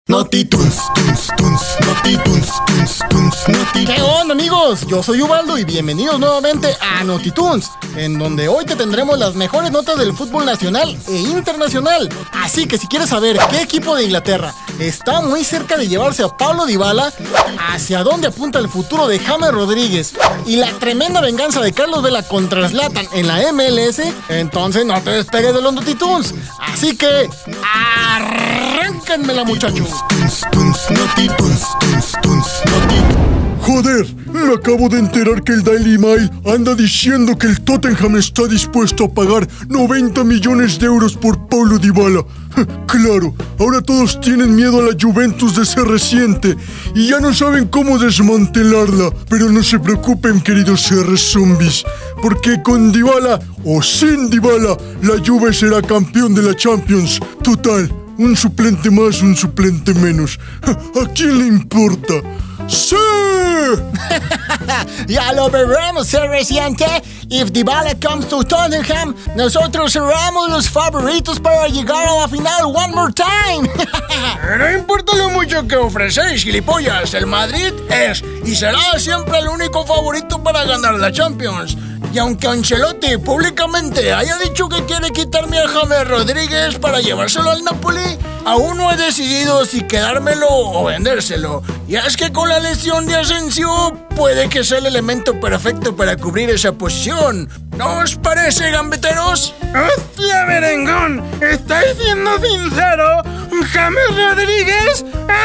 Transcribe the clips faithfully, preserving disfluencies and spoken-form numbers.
Notitunes, tunes, tunes, Notitunes, tunes, tunes, Notitunes. ¿Qué onda, amigos? Yo soy Ubaldo y bienvenidos nuevamente a Notitunes, en donde hoy te tendremos las mejores notas del fútbol nacional e internacional. Así que si quieres saber qué equipo de Inglaterra está muy cerca de llevarse a Paulo Dybala, hacia dónde apunta el futuro de James Rodríguez y la tremenda venganza de Carlos Vela contra Zlatan en la M L S, entonces no te despegues de los Notitunes. Así que arránquenmela, muchachos. Joder, me acabo de enterar que el Daily Mail anda diciendo que el Tottenham está dispuesto a pagar noventa millones de euros por Paulo Dybala. Claro, ahora todos tienen miedo a la Juventus de ser reciente y ya no saben cómo desmantelarla. Pero no se preocupen, queridos C R zombies, porque con Dybala o sin Dybala, la Juve será campeón de la Champions. Total, un suplente más, un suplente menos. ¿A quién le importa? ¡Sí! Ya lo veremos, ser reciente. If Dybala comes to Tottenham, nosotros seremos los favoritos para llegar a la final one more time. No importa lo mucho que ofrecéis, gilipollas, el Madrid es y será siempre el único favorito para ganar la Champions. Y aunque Ancelotti públicamente haya dicho que quiere quitarme a James Rodríguez para llevárselo al Napoli, aún no he decidido si quedármelo o vendérselo. Y es que con la lesión de Asensio puede que sea el elemento perfecto para cubrir esa posición. ¿No os parece, gambeteros? ¡Hostia, merengón! ¿Estáis siendo sincero? ¿James Rodríguez?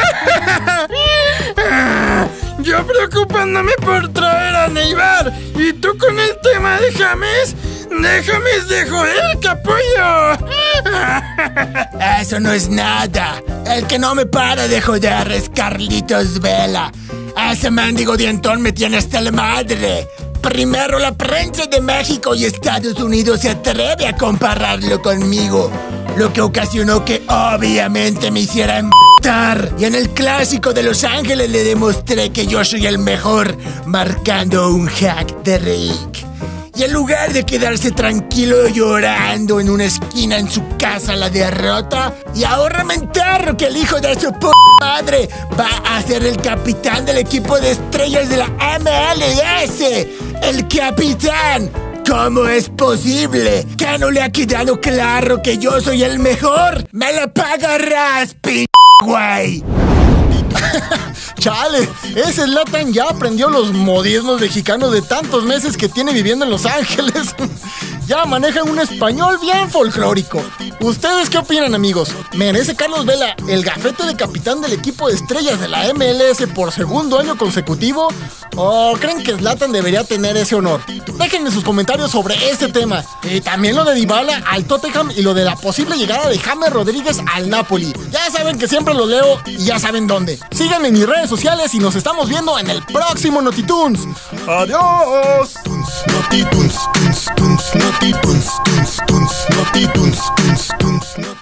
Yo preocupándome por traer a Neymar y tú con el tema de James. ¡Déjame de joder, capullo! Eso no es nada. El que no me para de joder es Carlitos Vela. Ese mendigo dientón me tiene hasta la madre. Primero la prensa de México y Estados Unidos se atreve a compararlo conmigo, lo que ocasionó que obviamente me hiciera embutar. Y en el clásico de Los Ángeles le demostré que yo soy el mejor, marcando un hack de Rick. Y en lugar de quedarse tranquilo llorando en una esquina en su casa la derrota, y ahora me entero que el hijo de su p*** madre va a ser el capitán del equipo de estrellas de la M L S. ¡El capitán! ¿Cómo es posible? ¿Que no le ha quedado claro que yo soy el mejor? ¡Me la pagarás, p*** güey! Chale, ese Zlatan ya aprendió los modismos mexicanos de tantos meses que tiene viviendo en Los Ángeles. Ya maneja un español bien folclórico. ¿Ustedes qué opinan, amigos? ¿Merece Carlos Vela el gafete de capitán del equipo de estrellas de la M L S por segundo año consecutivo? ¿O creen que Zlatan debería tener ese honor? Déjenme sus comentarios sobre este tema. Y también lo de Dybala al Tottenham y lo de la posible llegada de James Rodríguez al Napoli. Ya saben que siempre los leo y ya saben dónde. Síganme en mis redes sociales y nos estamos viendo en el próximo Notitunes. ¡Adiós! Notitunes, tunes, tunes, Notitunes, tunes, tunes, Notitunes, tunes, tunes, Notitunes.